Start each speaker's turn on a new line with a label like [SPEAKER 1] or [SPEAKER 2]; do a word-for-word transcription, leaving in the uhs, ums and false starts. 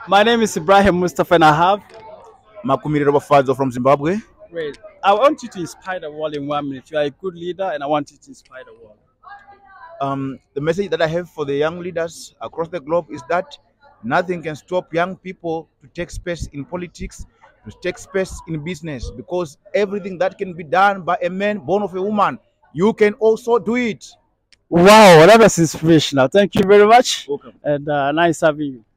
[SPEAKER 1] My name is Ibrahim Mustafa and I have.
[SPEAKER 2] Makumiri Robafazo from Zimbabwe.
[SPEAKER 1] Great. I want you to inspire the world in one minute. You are a good leader and I want you to inspire the world.
[SPEAKER 2] Um, the message that I have for the young leaders across the globe is that nothing can stop young people to take space in politics, to take space in business, because everything that can be done by a man born of a woman, you can also do it.
[SPEAKER 1] Wow, that was inspirational. Thank you very much.
[SPEAKER 2] Welcome.
[SPEAKER 1] And uh, nice having you.